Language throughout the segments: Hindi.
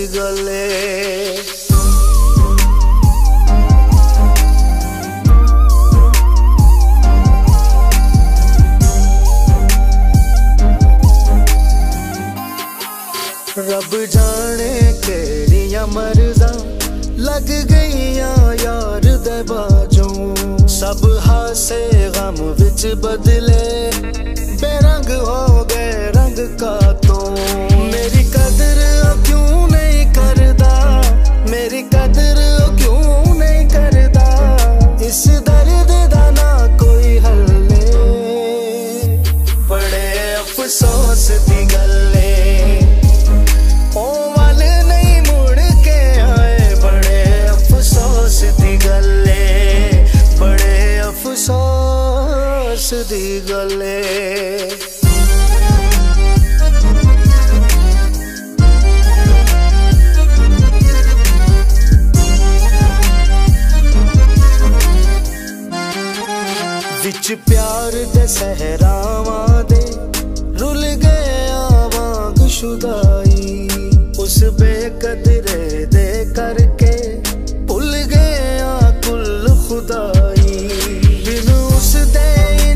गले। रब जाने केड़ियां मर्ज़ा लग गईयां यार दे बाजों। सब हासे गम विच बदले बेरंग हो गए रंग का तो। मेरी कदर क्यों नहीं करदा, मेरी कदर क्यों नहीं करदा। इस दर्द दा ना कोई हल्ले, बड़े अफसोस दी गल्ले। दी गले। विच प्यार दे सहरावां दे रुल गया वांग शुदाई। उस बेकदरे दे करके भुल गया कुल खुदाई। बिन उस दे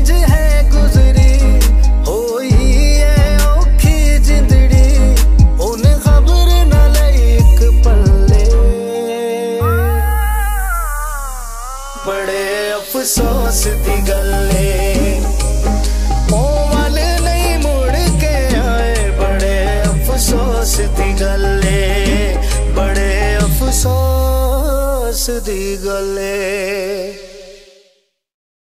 अफसोस दी गल्ले। ओ वाल नहीं मुड़ के आए, बड़े अफसोस दी गल्ले, बड़े अफसोस दी गल्ले।